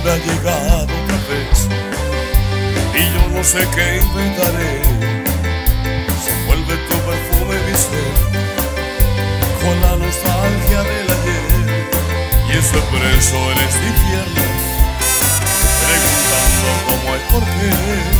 ha llegado otra vez y yo no sé qué inventaré. Se envuelve tu perfume mi ser con la nostalgia del ayer, y estoy preso en este infierno preguntando cómo y por qué.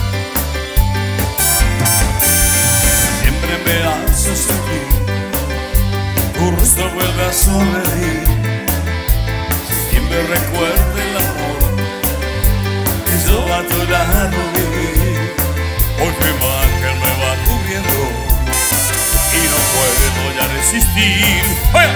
Siempre me hace sentir, tu rostro vuelve a sonreír y me recuerda el amor que yo a tu lado viví. Hoy mi imagen me va cubriendo y no puedo ya resistir. ¡Oye!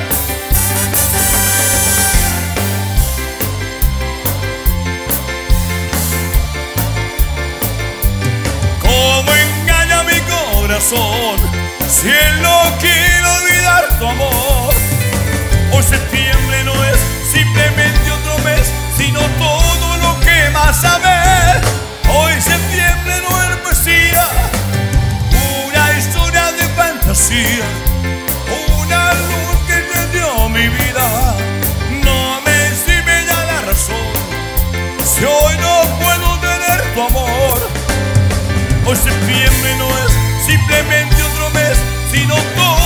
¿Cómo engaña mi corazón si él no quiere olvidar tu amor? Hoy septiembre no es simplemente otro mes, sino todo lo que más amé. Hoy septiembre no es poesía, una historia de fantasía, una luz que encendió mi vida. No me exime ya la razón si hoy no puedo tener tu amor. Hoy septiembre no es simplemente otro mes, sino todo